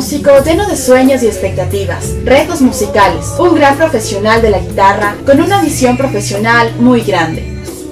músico lleno de sueños y expectativas, retos musicales, un gran profesional de la guitarra con una visión profesional muy grande.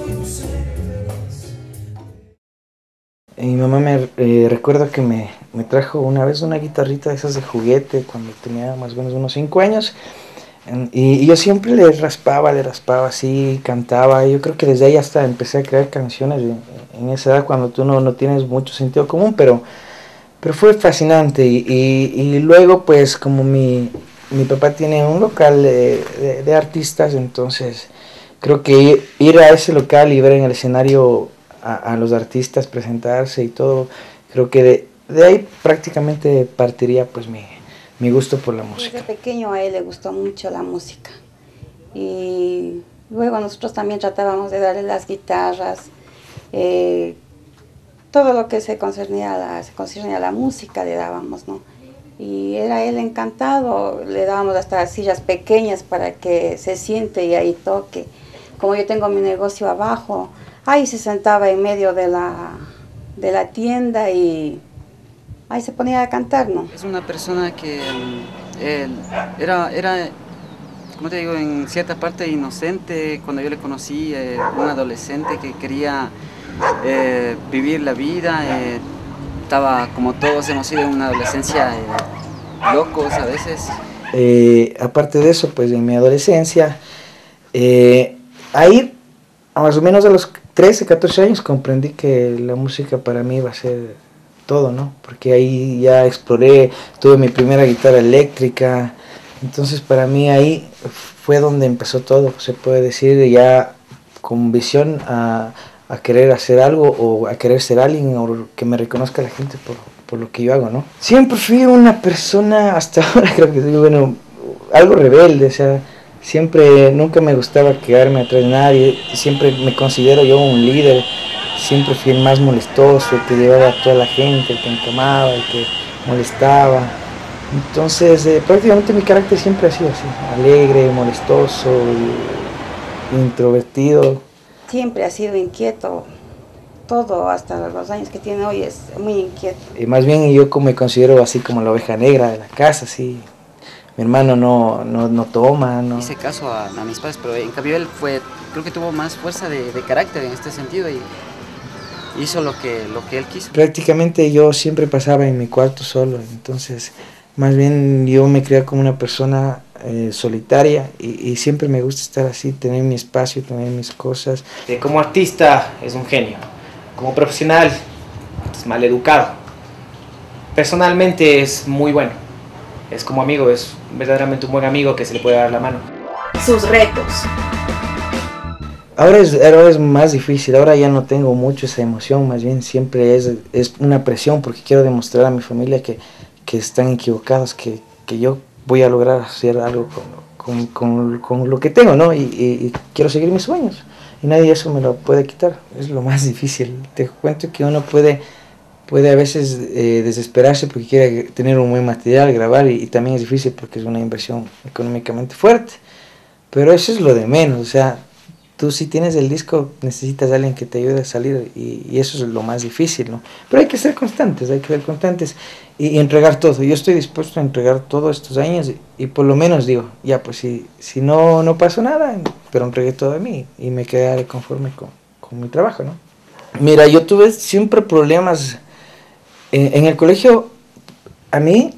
Mi mamá recuerdo que me trajo una vez una guitarrita de esas de juguete cuando tenía más o menos unos 5 años. Y yo siempre le raspaba así, cantaba. Yo creo que desde ahí hasta empecé a crear canciones en esa edad cuando tú no tienes mucho sentido común, pero fue fascinante. Y luego pues como mi papá tiene un local de artistas, entonces creo que ir a ese local y ver en el escenario a los artistas presentarse y todo, creo que de ahí prácticamente partiría pues mi gusto por la música. Desde pequeño a él le gustó mucho la música y luego nosotros también tratábamos de darle las guitarras, todo lo que se concernía a la música le dábamos, ¿no? Y era él encantado, le dábamos hasta sillas pequeñas para que se siente y ahí toque. Como yo tengo mi negocio abajo, ahí se sentaba en medio de la tienda y ahí se ponía a cantar, ¿no? Es una persona que era, como te digo, en cierta parte inocente. Cuando yo le conocí, un adolescente que quería vivir la vida, estaba como todos hemos sido en una adolescencia locos a veces. Aparte de eso, pues en mi adolescencia, ahí más o menos a los 13, 14 años comprendí que la música para mí iba a ser todo, ¿no? Porque ahí ya exploré, tuve mi primera guitarra eléctrica, entonces para mí ahí fue donde empezó todo, se puede decir, ya con visión a querer hacer algo o a querer ser alguien o que me reconozca la gente por lo que yo hago, ¿no? Siempre fui una persona, hasta ahora creo que soy, bueno, algo rebelde, o sea, nunca me gustaba quedarme atrás de nadie, siempre me considero yo un líder. Siempre fui el más molestoso, el que llevaba a toda la gente, el que encamaba, el que molestaba. Entonces, prácticamente mi carácter siempre ha sido así, alegre, molestoso, introvertido. Siempre ha sido inquieto, todo hasta los años que tiene hoy es muy inquieto. Y más bien yo me considero así como la oveja negra de la casa, así. Mi hermano no toma, no. Hice caso a mis padres, pero en cambio él creo que tuvo más fuerza de carácter en este sentido y hizo lo que él quiso. Prácticamente yo siempre pasaba en mi cuarto solo, entonces más bien yo me creía como una persona solitaria y siempre me gusta estar así, tener mi espacio, tener mis cosas. Como artista es un genio, como profesional es mal educado, personalmente es muy bueno, es como amigo, es verdaderamente un buen amigo que se le puede dar la mano. Sus retos. Ahora es más difícil, ahora ya no tengo mucho esa emoción, más bien siempre es una presión porque quiero demostrar a mi familia que están equivocados, que yo voy a lograr hacer algo con lo que tengo, ¿no? Y quiero seguir mis sueños y nadie eso me lo puede quitar, es lo más difícil. Te cuento que uno puede a veces desesperarse porque quiere tener un buen material, grabar y también es difícil porque es una inversión económicamente fuerte, pero eso es lo de menos, o sea, tú si tienes el disco necesitas a alguien que te ayude a salir y eso es lo más difícil, ¿no? Pero hay que ser constantes y entregar todo. Yo estoy dispuesto a entregar todos estos años y por lo menos digo, ya pues si no pasó nada, pero entregué todo de mí y me quedaré conforme con mi trabajo, ¿no? Mira, yo tuve siempre problemas en el colegio. A mí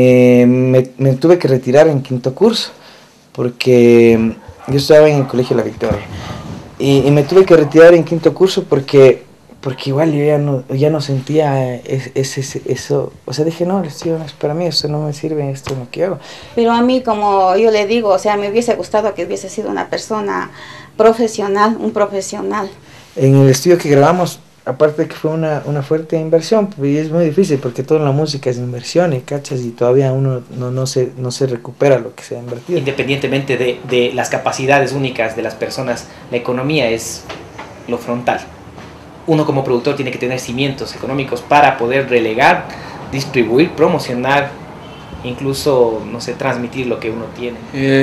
me tuve que retirar en 5º curso porque yo estaba en el colegio La Victoria y me tuve que retirar en 5º curso porque igual yo ya no sentía eso, o sea, dije, no, esto no es para mí, esto no me sirve, esto no quiero. Pero a mí, como yo le digo, o sea, me hubiese gustado que hubiese sido una persona profesional, un profesional. En el estudio que grabamos, aparte de que fue una fuerte inversión, pues es muy difícil porque toda la música es inversión, y cachas, y todavía uno no se recupera lo que se ha invertido. Independientemente de las capacidades únicas de las personas, la economía es lo frontal. Uno como productor tiene que tener cimientos económicos para poder relegar, distribuir, promocionar, incluso, no sé, transmitir lo que uno tiene.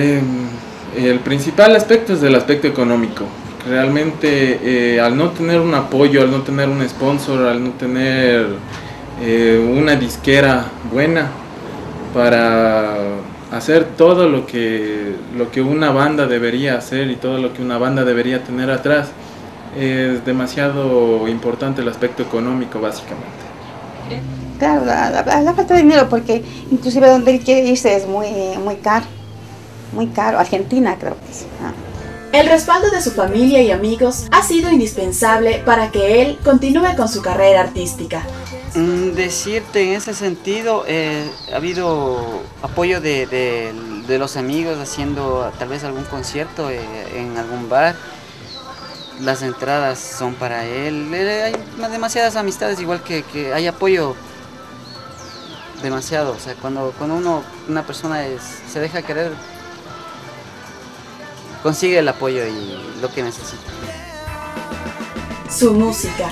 El principal aspecto es el aspecto económico. Realmente al no tener un apoyo, al no tener un sponsor, al no tener una disquera buena, para hacer todo lo que una banda debería hacer y todo lo que una banda debería tener atrás. Es demasiado importante el aspecto económico, básicamente. Claro, la falta de dinero, porque inclusive donde él quiere irse es muy caro, muy caro. Argentina creo que es. El respaldo de su familia y amigos ha sido indispensable para que él continúe con su carrera artística. Decirte en ese sentido, ha habido apoyo de los amigos haciendo tal vez algún concierto en algún bar. Las entradas son para él. Hay demasiadas amistades, igual que hay apoyo demasiado. O sea, cuando una persona se deja querer, consigue el apoyo y lo que necesita. Su música.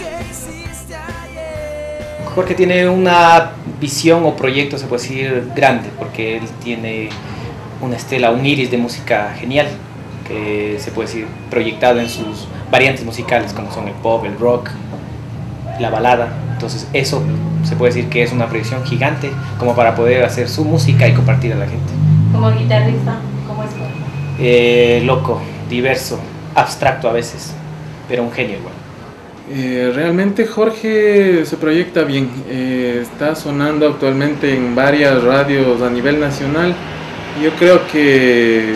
Jorge tiene una visión o proyecto, se puede decir, grande, porque él tiene una estela, un iris de música genial, que se puede decir proyectado en sus variantes musicales, como son el pop, el rock, la balada. Entonces eso se puede decir que es una proyección gigante como para poder hacer su música y compartir a la gente. Como guitarrista, ¿cómo es Jorge? Loco, diverso, abstracto a veces, pero un genio igual. Realmente Jorge se proyecta bien, está sonando actualmente en varias radios a nivel nacional. Yo creo que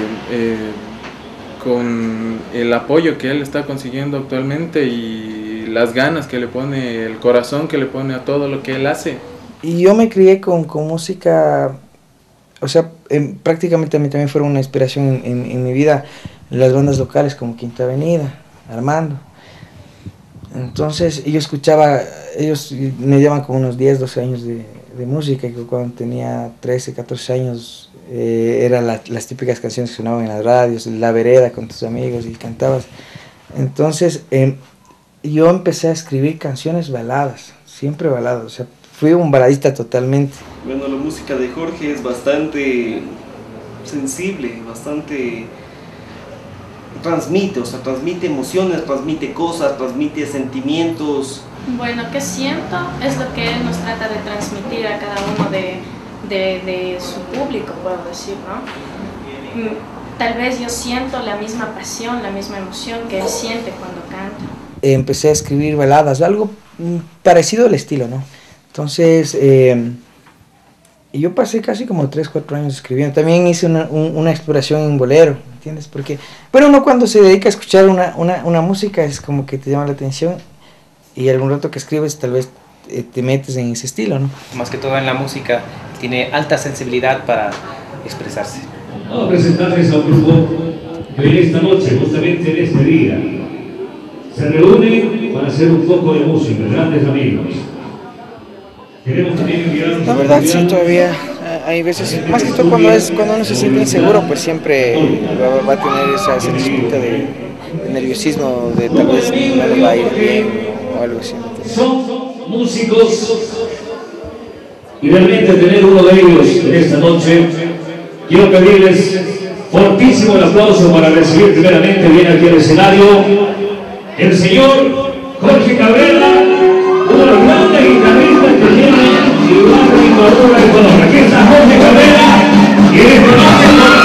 con el apoyo que él está consiguiendo actualmente y las ganas que le pone, el corazón que le pone a todo lo que él hace. Y yo me crié con música, o sea, prácticamente a mí también fueron una inspiración en mi vida las bandas locales como Quinta Avenida, Armando. Entonces yo escuchaba, ellos me llevan como unos 10, 12 años de música, y cuando tenía 13, 14 años eran las típicas canciones que sonaban en las radios, La Vereda con tus amigos y cantabas. Entonces yo empecé a escribir canciones baladas, siempre baladas, o sea, fui un baladista totalmente. Bueno, la música de Jorge es bastante sensible, bastante... transmite emociones, transmite cosas, transmite sentimientos. Bueno, ¿qué siento? Es lo que él nos trata de transmitir a cada uno de su público, puedo decir, ¿no? Tal vez yo siento la misma pasión, la misma emoción que él siente cuando canta. Empecé a escribir baladas, algo parecido al estilo, ¿no? Entonces, yo pasé casi como 3, 4 años escribiendo. También hice una exploración en bolero, ¿me entiendes? Porque, pero uno cuando se dedica a escuchar una música es como que te llama la atención y algún rato que escribes tal vez te metes en ese estilo, ¿no? Más que todo en la música tiene alta sensibilidad para expresarse. Vamos a presentarles a un grupo que hoy esta noche, justamente en este día, se reúne para hacer un poco de música, grandes amigos. La verdad sí, todavía hay veces, más que todo cuando uno se siente inseguro, pues siempre va a tener esa chispita de nerviosismo, de tal vez no le va a ir bien o algo así. Son músicos y realmente tener uno de ellos en esta noche, quiero pedirles fortísimo el aplauso para recibir primeramente bien aquí al escenario el señor Jorge Cabrera, uno de los grandes guitarristas que tiene y una rimadura económica. Aquí está Jorge Cabrera y esta noche